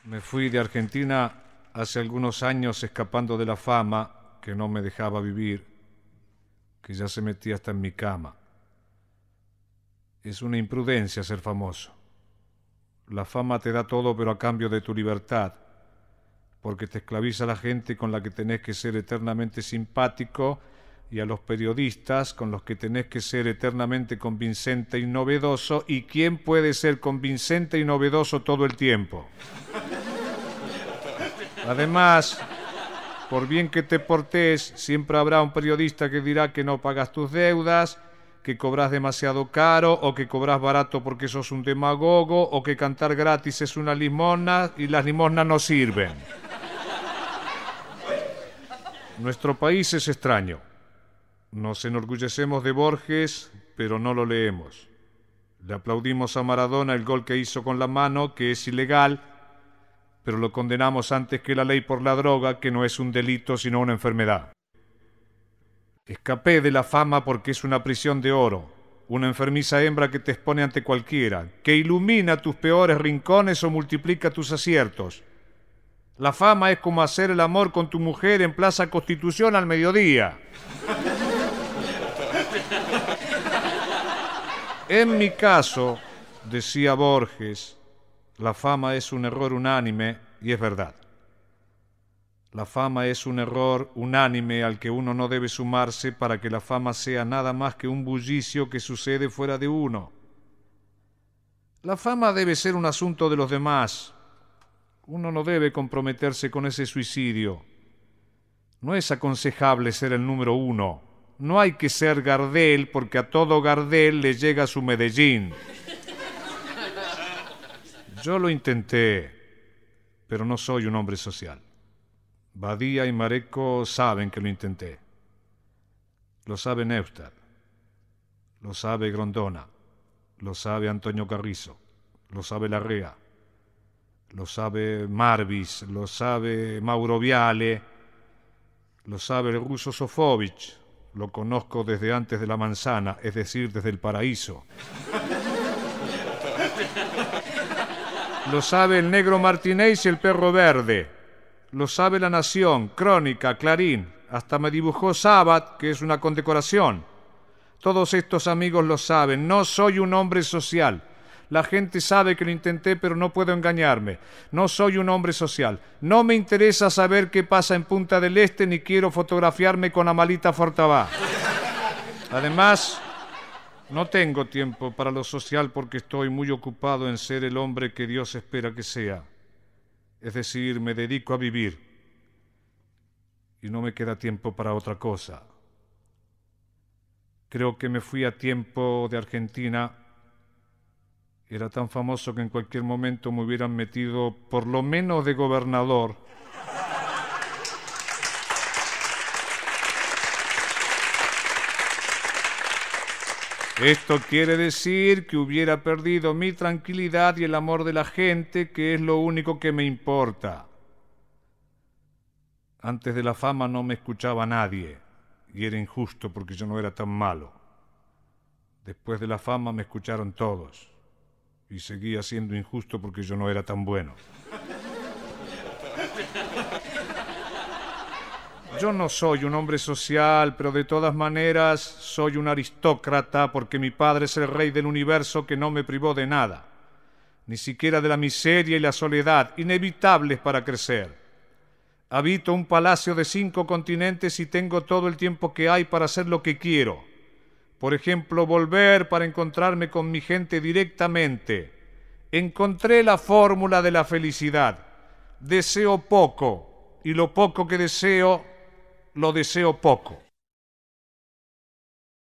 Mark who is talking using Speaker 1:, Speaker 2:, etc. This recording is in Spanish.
Speaker 1: Me fui de Argentina hace algunos años escapando de la fama que no me dejaba vivir, que ya se metía hasta en mi cama. Es una imprudencia ser famoso. La fama te da todo, pero a cambio de tu libertad, porque te esclaviza a la gente con la que tenés que ser eternamente simpático y a los periodistas con los que tenés que ser eternamente convincente y novedoso. ¿Y quién puede ser convincente y novedoso todo el tiempo? Además, por bien que te portés, siempre habrá un periodista que dirá que no pagas tus deudas, que cobras demasiado caro o que cobras barato porque sos un demagogo o que cantar gratis es una limosna y las limosnas no sirven. Nuestro país es extraño. Nos enorgullecemos de Borges, pero no lo leemos. Le aplaudimos a Maradona el gol que hizo con la mano, que es ilegal, pero lo condenamos antes que la ley por la droga, que no es un delito sino una enfermedad. Escapé de la fama porque es una prisión de oro, una enfermiza hembra que te expone ante cualquiera, que ilumina tus peores rincones o multiplica tus aciertos. La fama es como hacer el amor con tu mujer en Plaza Constitución al mediodía. En mi caso, decía Borges, la fama es un error unánime, y es verdad. La fama es un error unánime al que uno no debe sumarse para que la fama sea nada más que un bullicio que sucede fuera de uno. La fama debe ser un asunto de los demás. Uno no debe comprometerse con ese suicidio. No es aconsejable ser el número uno. No hay que ser Gardel porque a todo Gardel le llega su Medellín. Yo lo intenté, pero no soy un hombre social. Badía y Mareco saben que lo intenté. Lo sabe Neustadt, lo sabe Grondona, lo sabe Antonio Carrizo, lo sabe Larrea, lo sabe Marvis, lo sabe Mauro Viale, lo sabe el ruso Sofovich, lo conozco desde antes de la manzana, es decir, desde el paraíso. Lo sabe el negro Martínez y el perro verde. Lo sabe La Nación, Crónica, Clarín. Hasta me dibujó Sabat, que es una condecoración. Todos estos amigos lo saben. No soy un hombre social. La gente sabe que lo intenté, pero no puedo engañarme. No soy un hombre social. No me interesa saber qué pasa en Punta del Este, ni quiero fotografiarme con Amalita Fortabá. Además, no tengo tiempo para lo social porque estoy muy ocupado en ser el hombre que Dios espera que sea. Es decir, me dedico a vivir y no me queda tiempo para otra cosa. Creo que me fui a tiempo de Argentina. Era tan famoso que en cualquier momento me hubieran metido por lo menos de gobernador. Esto quiere decir que hubiera perdido mi tranquilidad y el amor de la gente, que es lo único que me importa. Antes de la fama no me escuchaba nadie, y era injusto porque yo no era tan malo. Después de la fama me escucharon todos, y seguía siendo injusto porque yo no era tan bueno. Yo no soy un hombre social, pero de todas maneras soy un aristócrata porque mi padre es el rey del universo que no me privó de nada, ni siquiera de la miseria y la soledad, inevitables para crecer. Habito un palacio de 5 continentes y tengo todo el tiempo que hay para hacer lo que quiero. Por ejemplo, volver para encontrarme con mi gente directamente. Encontré la fórmula de la felicidad. Deseo poco, y lo poco que deseo, lo deseo poco.